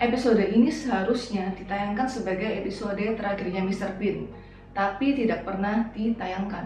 Episode ini seharusnya ditayangkan sebagai episode terakhirnya Mr. Bean, tapi tidak pernah ditayangkan.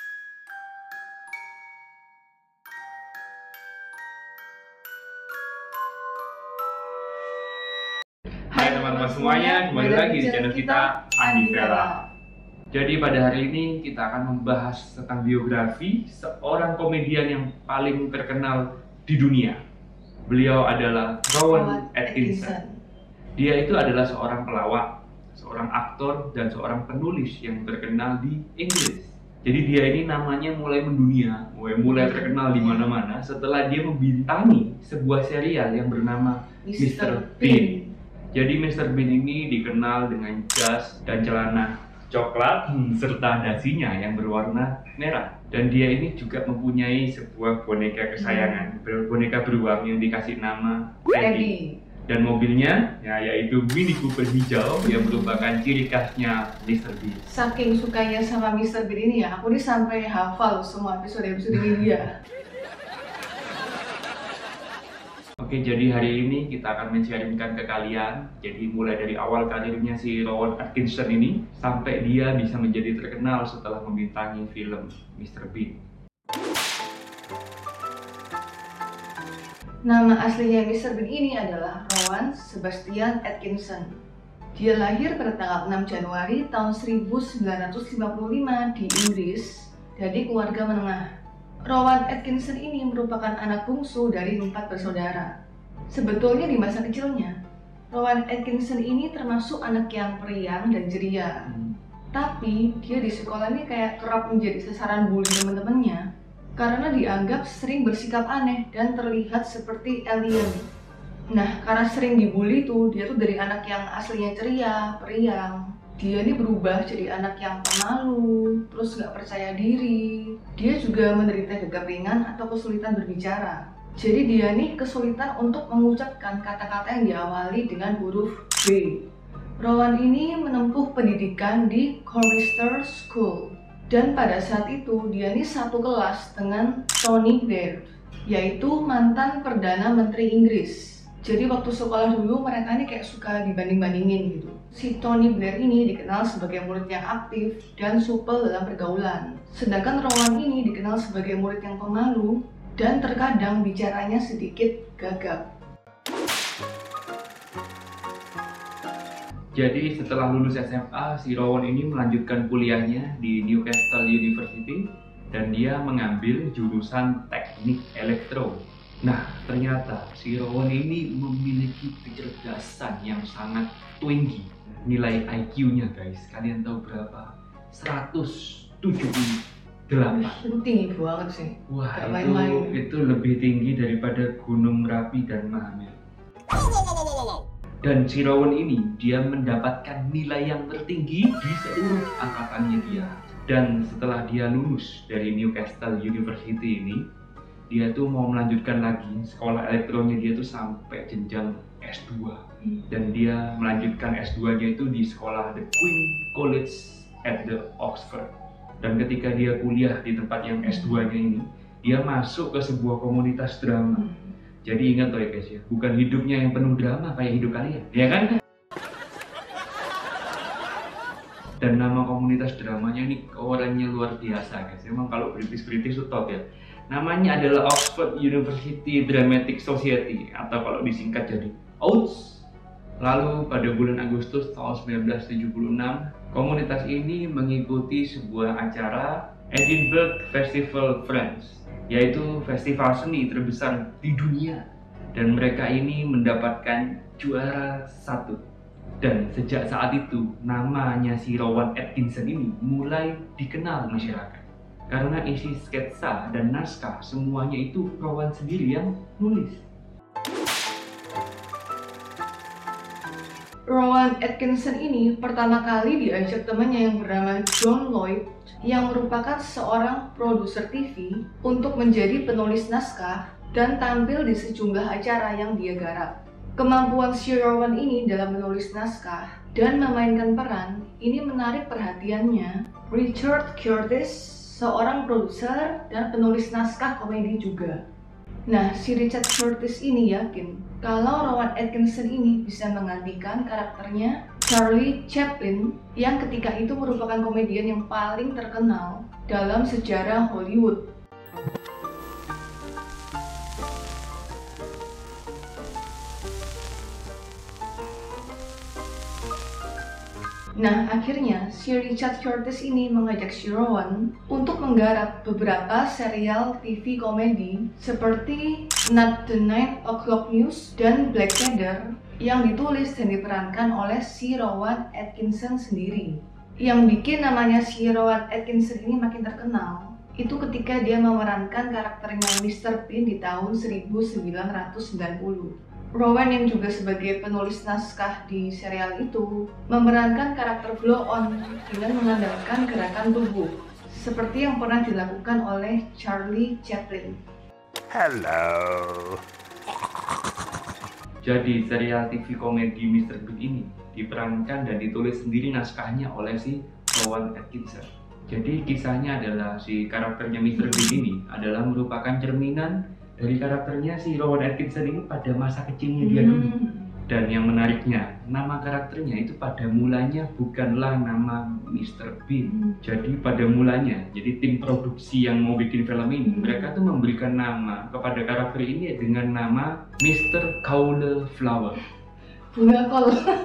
Hai teman-teman semuanya, kembali lagi di channel kita Andi Vela. Jadi pada hari ini kita akan membahas tentang biografi seorang komedian yang paling terkenal di dunia. Beliau adalah Rowan Atkinson. Dia itu adalah seorang pelawak, seorang aktor, dan seorang penulis yang terkenal di Inggris. Jadi dia ini namanya mulai mendunia, mulai terkenal di mana-mana setelah dia membintangi sebuah serial yang bernama Mr. Bean. Jadi Mr. Bean ini dikenal dengan jas dan celana coklat serta dasinya yang berwarna merah. Dan dia ini juga mempunyai sebuah boneka kesayangan, boneka beruang yang dikasih nama Teddy. Dan mobilnya yaitu Mini Cooper hijau yang merupakan ciri khasnya Mr. Bean. Saking sukanya sama Mr. Bean ini ya, aku nih sampai hafal semua episode-episode ini dia. Oke, jadi hari ini kita akan men-sharingkan ke kalian. Jadi mulai dari awal karirnya si Rowan Atkinson ini sampai dia bisa menjadi terkenal setelah membintangi film Mr. Bean. Nama aslinya Mr. Bean ini adalah Rowan Sebastian Atkinson. Dia lahir pada tanggal 6 Januari tahun 1955 di Inggris dari keluarga menengah. Rowan Atkinson ini merupakan anak bungsu dari 4 bersaudara. Sebetulnya di masa kecilnya, Rowan Atkinson ini termasuk anak yang periang dan ceria. Tapi dia di sekolah ini kayak kerap menjadi sasaran bully teman-temannya karena dianggap sering bersikap aneh dan terlihat seperti alien. Nah, karena sering dibully dia tuh dari anak yang aslinya ceria, periang. Dia ini berubah jadi anak yang pemalu, terus nggak percaya diri. Dia juga menderita gagap ringan atau kesulitan berbicara. Jadi dia nih kesulitan untuk mengucapkan kata-kata yang diawali dengan huruf B. Rowan ini menempuh pendidikan di Chorister School. Dan pada saat itu dia nih satu kelas dengan Tony Blair, yaitu mantan Perdana Menteri Inggris. Jadi waktu sekolah dulu mereka ini kayak suka dibanding-bandingin gitu. Si Tony Blair ini dikenal sebagai murid yang aktif dan supel dalam pergaulan. Sedangkan Rowan ini dikenal sebagai murid yang pemalu dan terkadang bicaranya sedikit gagap. Jadi setelah lulus SMA, si Rowan ini melanjutkan kuliahnya di Newcastle University dan dia mengambil jurusan teknik elektro. Nah, ternyata si Rowan ini memiliki kecerdasan yang sangat tinggi. Nilai IQ-nya guys, kalian tahu berapa? 178. Itu tinggi banget sih. Wah, itu lebih tinggi daripada Gunung Merapi dan Mahameru. Dan si Rowan ini dia mendapatkan nilai yang tertinggi di seluruh angkatannya dia. Dan setelah dia lulus dari Newcastle University ini, dia tuh mau melanjutkan lagi sekolah elektronya dia tuh sampai jenjang S2. Dan dia melanjutkan S2-nya itu di sekolah The Queen College at the Oxford. Dan ketika dia kuliah di tempat yang S2-nya ini, dia masuk ke sebuah komunitas drama. Jadi ingat loh ya guys ya, bukan hidupnya yang penuh drama kayak hidup kalian, ya kan? Dan nama komunitas dramanya ini orangnya luar biasa guys. Emang kalau British tuh top ya. Namanya adalah Oxford University Dramatic Society atau kalau disingkat jadi OUDS. Lalu pada bulan Agustus tahun 1976, komunitas ini mengikuti sebuah acara Edinburgh Festival France, yaitu festival seni terbesar di dunia. Dan mereka ini mendapatkan juara 1. Dan sejak saat itu, namanya si Rowan Atkinson ini mulai dikenal masyarakat. Karena isi sketsa dan naskah semuanya itu Rowan sendiri yang nulis. Rowan Atkinson ini pertama kali diajak temannya yang bernama John Lloyd yang merupakan seorang produser TV untuk menjadi penulis naskah dan tampil di sejumlah acara yang dia garap. Kemampuan si Rowan ini dalam menulis naskah dan memainkan peran ini menarik perhatiannya Richard Curtis, seorang produser dan penulis naskah komedi juga. Nah, si Richard Curtis ini yakin kalau Rowan Atkinson ini bisa menggantikan karakternya Charlie Chaplin yang ketika itu merupakan komedian yang paling terkenal dalam sejarah Hollywood. Nah, akhirnya si Richard Curtis ini mengajak si Rowan untuk menggarap beberapa serial TV komedi seperti Not the 9 O'Clock News dan Blackadder yang ditulis dan diperankan oleh si Rowan Atkinson sendiri. Yang bikin namanya si Rowan Atkinson ini makin terkenal itu ketika dia memerankan karakternya Mr. Bean di tahun 1990. Rowan yang juga sebagai penulis naskah di serial itu memerankan karakter Blow-on dengan mengandalkan gerakan tubuh seperti yang pernah dilakukan oleh Charlie Chaplin. Hello. Jadi serial TV komedi Mr. Bean ini diperankan dan ditulis sendiri naskahnya oleh si Rowan Atkinson. Jadi kisahnya adalah si karakternya Mr. Bean ini adalah merupakan cerminan dari karakternya si Rowan Atkinson ini pada masa kecilnya dia dulu. Dan yang menariknya, nama karakternya itu pada mulanya bukanlah nama Mr. Bean. Jadi pada mulanya, jadi tim produksi yang mau bikin film ini, mereka tuh memberikan nama kepada karakter ini dengan nama Mr. Cauliflower. Bunga kol.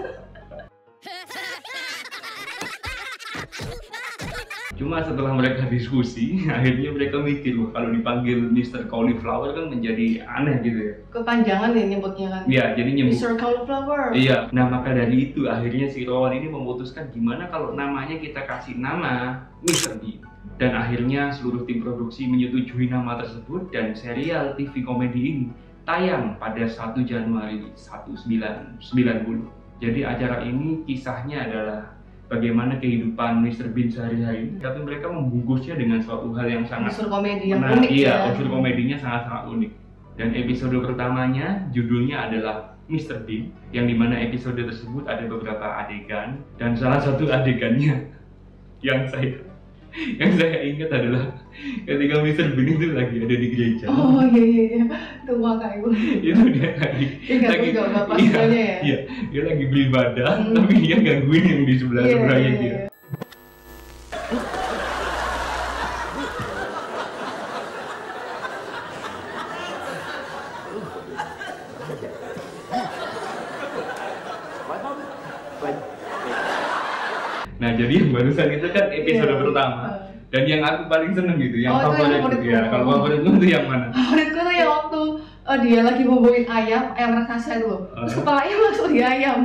Cuma setelah mereka diskusi, akhirnya mereka mikir, kalau dipanggil Mr. Cauliflower kan menjadi aneh gitu ya. Kepanjangan ya nyebutnya kan. Iya, jadi nyebut Mr. Cauliflower. Iya, nah maka dari itu akhirnya si Rowan ini memutuskan gimana kalau namanya kita kasih nama Mr. Bean. Dan akhirnya seluruh tim produksi menyetujui nama tersebut dan serial TV komedi ini tayang pada 1 Januari 1990. Jadi acara ini kisahnya adalah bagaimana kehidupan Mr. Bean sehari-hari, tapi mereka membungkusnya dengan suatu hal yang sangat unsur komedi yang menarik. unik Iya, ya. unsur komedinya sangat-sangat unik. Dan episode pertamanya judulnya adalah Mr. Bean, yang dimana episode tersebut ada beberapa adegan, dan salah satu adegannya yang saya ingat adalah ketika Mr. Bean itu lagi ada di gereja. Oh iya, tua kayak gue. Itu dia lagi bapak iya, ya. iya, dia lagi beribadah, tapi dia gangguin yang di sebelahnya dia. Nah, jadi yang barusan itu kan episode pertama. Dan yang aku paling seneng gitu, yang favorit gitu ya. Kalau favoritmu itu yang mana? Favoritku tuh yang waktu dia lagi boboin ayam raksasa itu loh. Terus kepalanya masuk di ayam.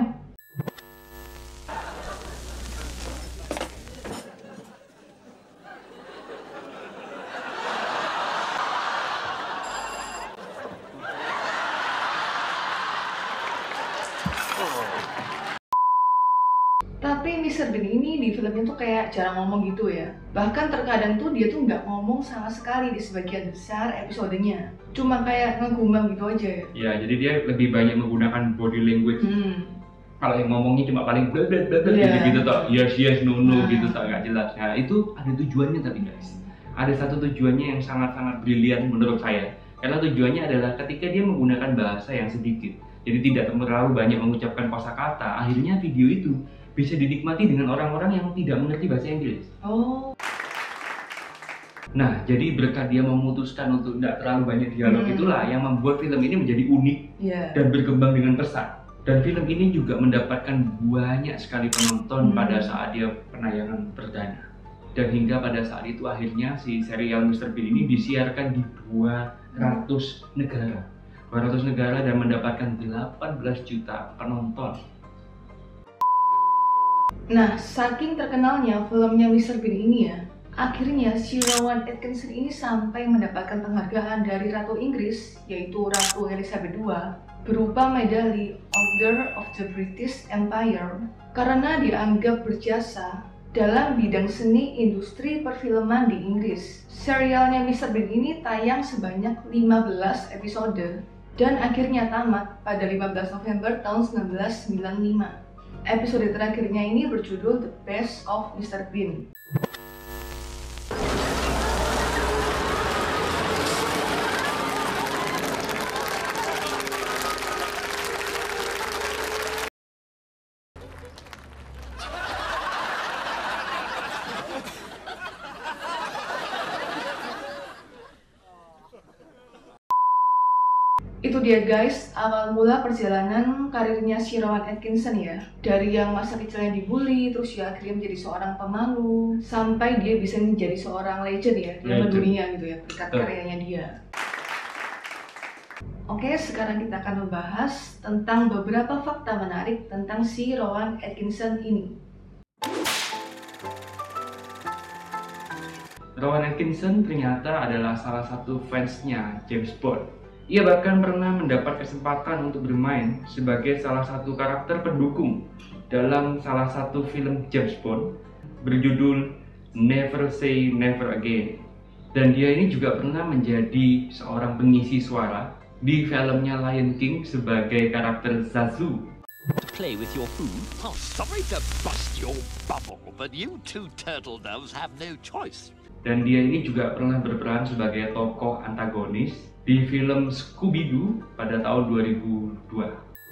Tapi Mr. Bean ini di filmnya tuh kayak jarang ngomong gitu ya. Bahkan terkadang tuh dia tuh nggak ngomong sama sekali di sebagian besar episodenya. Cuma kayak ngegumbang gitu aja ya. Ya, jadi dia lebih banyak menggunakan body language. Kalau yang ngomongnya cuma paling gitu toh, yes no gitu toh, nggak jelas. Nah itu ada tujuannya tapi guys. Ada satu tujuannya yang sangat-sangat brilian menurut saya. Karena tujuannya adalah ketika dia menggunakan bahasa yang sedikit, jadi tidak terlalu banyak mengucapkan kosakata, akhirnya video itu bisa dinikmati dengan orang-orang yang tidak mengerti bahasa Inggris. Oh. Nah, jadi berkat dia memutuskan untuk tidak terlalu banyak dialog itulah yang membuat film ini menjadi unik dan berkembang dengan pesat. Dan film ini juga mendapatkan banyak sekali penonton pada saat dia penayangan perdana. Dan hingga pada saat itu akhirnya si serial Mr. Bean ini disiarkan di 200 negara. 200 negara dan mendapatkan 18 juta penonton. Nah, saking terkenalnya filmnya Mr. Bean ini ya, akhirnya si Rowan Atkinson ini sampai mendapatkan penghargaan dari Ratu Inggris, yaitu Ratu Elizabeth II, berupa medali Order of the British Empire karena dianggap berjasa dalam bidang seni industri perfilman di Inggris. Serialnya Mr. Bean ini tayang sebanyak 15 episode dan akhirnya tamat pada 15 November tahun 1995. Episode terakhirnya ini berjudul The Best of Mr. Bean. itu dia guys, awal mula perjalanan karirnya si Rowan Atkinson ya. Dari yang masa kecilnya dibully, terus ya akhirnya menjadi seorang pemalu, sampai dia bisa menjadi seorang legend ya, dia mendunia gitu ya, berkat karyanya dia. Oke, sekarang kita akan membahas tentang beberapa fakta menarik tentang si Rowan Atkinson ini. Rowan Atkinson ternyata adalah salah satu fansnya James Bond. Ia bahkan pernah mendapat kesempatan untuk bermain sebagai salah satu karakter pendukung dalam salah satu film James Bond berjudul Never Say Never Again. Dan dia ini juga pernah menjadi seorang pengisi suara di filmnya Lion King sebagai karakter Zazu. Play with your food? Oh, sorry to bust your bubble, but you two turtle doves have no choice. Dan dia ini juga pernah berperan sebagai tokoh antagonis di film Scooby-Doo pada tahun 2002.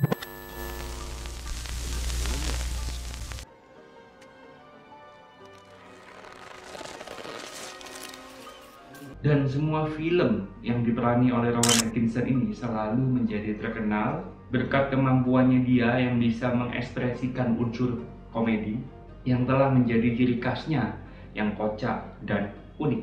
Dan semua film yang diperani oleh Rowan Atkinson ini selalu menjadi terkenal berkat kemampuannya dia yang bisa mengekspresikan unsur komedi yang telah menjadi ciri khasnya yang kocak dan unik.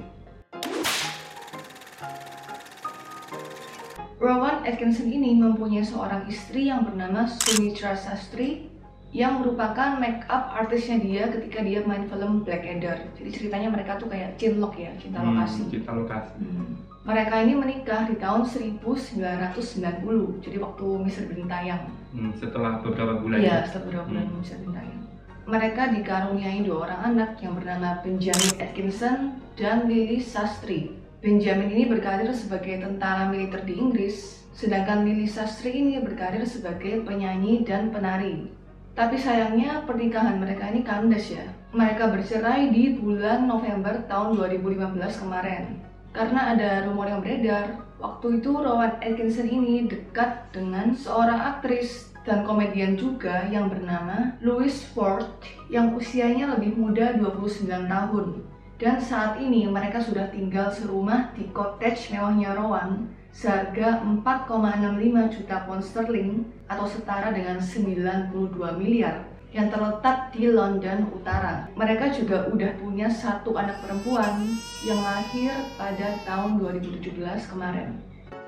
Rowan Atkinson ini mempunyai seorang istri yang bernama Sumitra Sastry yang merupakan make up artisnya dia ketika dia main film Blackadder. Jadi ceritanya mereka tuh kayak cinlok ya, cinta lokasi. Cinta lokasi. Mereka ini menikah di tahun 1990, jadi waktu Mr. Bean tayang. Setelah beberapa bulan. Iya, setelah beberapa bulan Mr. Bean tayang. Mereka dikaruniai 2 orang anak yang bernama Benjamin Atkinson dan Lily Sastry. Benjamin ini berkarir sebagai tentara militer di Inggris, sedangkan Lily Sastry ini berkarir sebagai penyanyi dan penari. Tapi sayangnya pernikahan mereka ini kandas ya. Mereka bercerai di bulan November tahun 2015 kemarin. Karena ada rumor yang beredar, waktu itu Rowan Atkinson ini dekat dengan seorang aktris dan komedian juga yang bernama Louise Ford yang usianya lebih muda 29 tahun. Dan saat ini mereka sudah tinggal serumah di cottage mewahnya Rowan seharga 4,65 juta pound sterling atau setara dengan 92 miliar yang terletak di London Utara. Mereka juga udah punya 1 anak perempuan yang lahir pada tahun 2017 kemarin.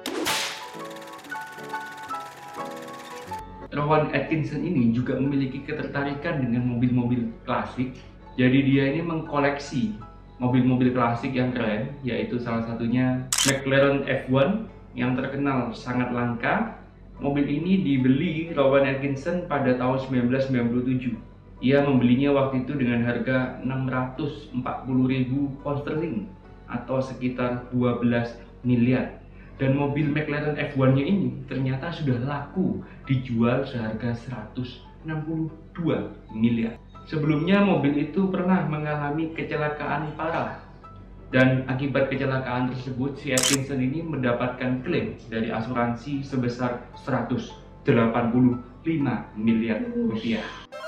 Rowan Atkinson ini juga memiliki ketertarikan dengan mobil-mobil klasik. Jadi dia ini mengkoleksi mobil-mobil klasik yang keren, yaitu salah satunya McLaren F1 yang terkenal sangat langka. Mobil ini dibeli Rowan Atkinson pada tahun 1997. Ia membelinya waktu itu dengan harga 640.000 pound sterling atau sekitar 12 miliar. Dan mobil McLaren F1-nya ini ternyata sudah laku dijual seharga 162 miliar. Sebelumnya mobil itu pernah mengalami kecelakaan parah. Dan akibat kecelakaan tersebut, si Atkinson ini mendapatkan klaim dari asuransi sebesar 185 miliar rupiah.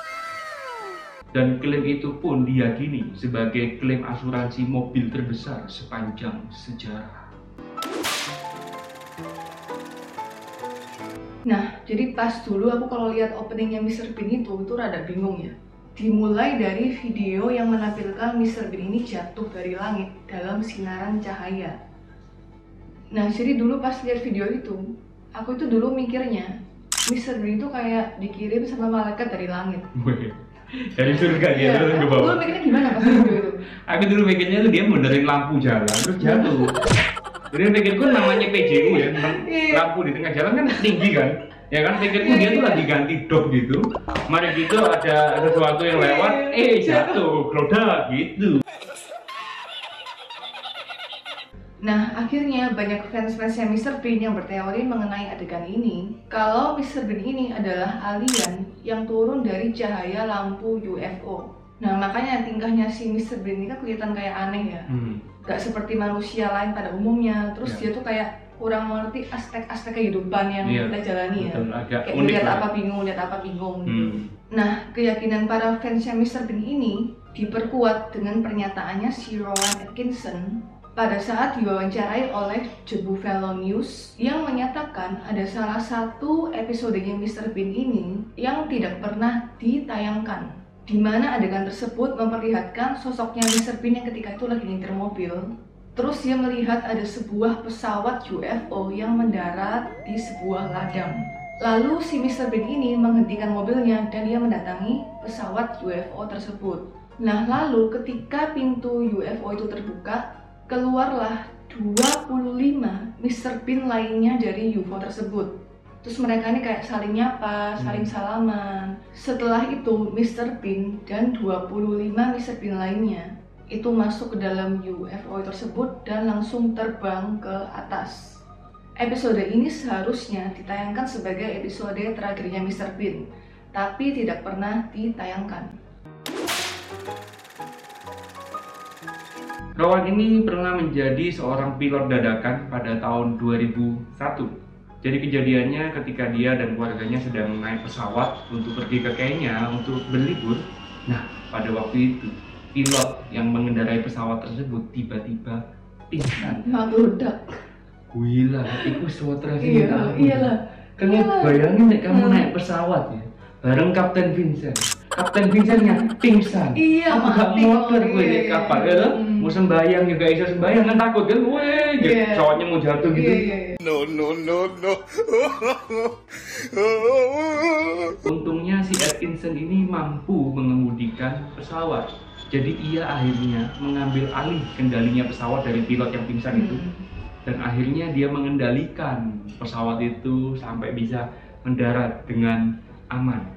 Dan klaim itu pun diyakini sebagai klaim asuransi mobil terbesar sepanjang sejarah. Nah, jadi pas dulu aku kalau lihat openingnya Mr. Bean itu rada bingung ya. Dimulai dari video yang menampilkan Mr. Bean ini jatuh dari langit dalam sinaran cahaya. Nah, jadi dulu pas lihat video itu, aku itu dulu mikirnya Mr. Bean itu kayak dikirim sama malaikat dari langit. Dari surga dia turun ke bawah. Dulu mikirnya gimana pas video itu? Aku dulu mikirnya tuh dia benerin lampu jalan terus jatuh. Jadi pikirku namanya PJU ya, lampu di tengah jalan kan tinggi kan. Ya kan pikirku dia tuh lagi ganti dop gitu. Mari gitu ada sesuatu yang lewat, jatuh, kelodak gitu. Nah, akhirnya banyak fans-fansnya Mr. Bean yang berteori mengenai adegan ini kalau Mr. Bean ini adalah alien yang turun dari cahaya lampu UFO. Nah, makanya tingkahnya si Mr. Bean ini kan kelihatan kayak aneh ya. Gak seperti manusia lain pada umumnya. Terus dia tuh kayak kurang mengerti aspek-aspek kehidupan yang kita jalani ya. Kayak lihat apa bingung gitu. Nah, keyakinan para fansnya Mr. Bean ini diperkuat dengan pernyataannya si Rowan Atkinson pada saat diwawancarai oleh The Buffalo News yang menyatakan ada salah satu episodenya Mr. Bean ini yang tidak pernah ditayangkan, di mana adegan tersebut memperlihatkan sosoknya Mr. Bean yang ketika itu lagi nyetir mobil. Terus dia melihat ada sebuah pesawat UFO yang mendarat di sebuah ladang. Lalu si Mr. Bean ini menghentikan mobilnya dan dia mendatangi pesawat UFO tersebut. Nah, lalu ketika pintu UFO itu terbuka, keluarlah 25 Mr. Bean lainnya dari UFO tersebut. Terus mereka ini kayak saling nyapa, saling salaman. Setelah itu Mr. Bean dan 25 Mr. Bean lainnya itu masuk ke dalam UFO tersebut dan langsung terbang ke atas. Episode ini seharusnya ditayangkan sebagai episode terakhirnya Mr. Bean, tapi tidak pernah ditayangkan. Rowan ini pernah menjadi seorang pilot dadakan pada tahun 2001. Jadi kejadiannya ketika dia dan keluarganya sedang naik pesawat untuk pergi ke Kenya untuk berlibur. Nah, pada waktu itu pilot yang mengendarai pesawat tersebut tiba-tiba pingsan. Meledak. Gila, itu suatu Iya, iyalah. Kamu bayangin nek kamu naik pesawat ya, bareng Kapten Vincent. Kapten Vincentnya pingsan. Iya, aku gak mati motor kok, gue iya, di kapal iya. ya, mau sembayang juga bisa sembayang kan takut kan, weh, Iya. cowoknya mau jatuh gitu. Iya. No. Untungnya si Atkinson ini mampu mengemudikan pesawat. Jadi ia akhirnya mengambil alih kendalinya pesawat dari pilot yang pingsan itu. Dan akhirnya dia mengendalikan pesawat itu sampai bisa mendarat dengan aman.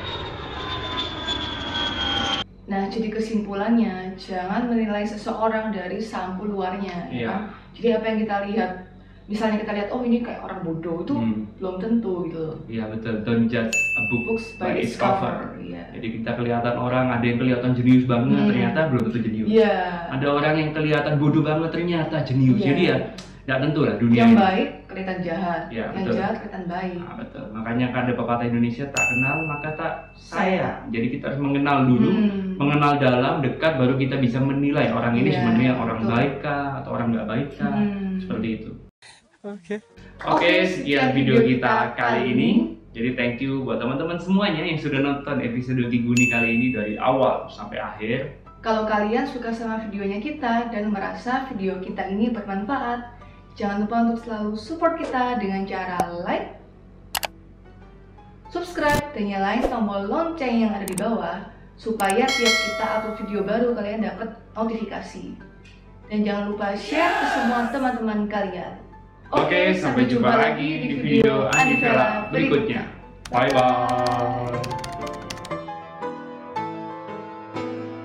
Nah, jadi kesimpulannya, jangan menilai seseorang dari sampul luarnya, ya Iya. kan? Jadi apa yang kita lihat, misalnya kita lihat, oh ini kayak orang bodoh, itu belum tentu gitu. Iya betul, don't judge a book Books by its cover. Iya. Jadi kita kelihatan orang, ada yang kelihatan jenius banget, ternyata belum tentu jenius. Iya. Ada orang yang kelihatan bodoh banget, ternyata jenius. Iya. Jadi ya, nggak tentu lah dunia Yang ini. baik kelihatan jahat, Iya, yang betul. jahat kelihatan baik. Nah, betul. Makanya kan ada pepatah Indonesia, tak kenal maka tak sayang. Jadi kita harus mengenal dulu, mengenal dalam, dekat, baru kita bisa menilai orang ini Iya, sebenarnya orang betul. baik kah atau orang nggak baik kah, seperti itu. Okay. Oke, sekian video kita kali ini. Jadi thank you buat teman-teman semuanya yang sudah nonton episode Kiguni kali ini dari awal sampai akhir. Kalau kalian suka sama videonya kita dan merasa video kita ini bermanfaat, jangan lupa untuk selalu support kita dengan cara like, subscribe, dan nyalain tombol lonceng yang ada di bawah supaya tiap kita upload video baru kalian dapat notifikasi. Dan jangan lupa share ke semua teman-teman kalian. Oke, sampai jumpa lagi di video Andi Vela berikutnya. Bye bye.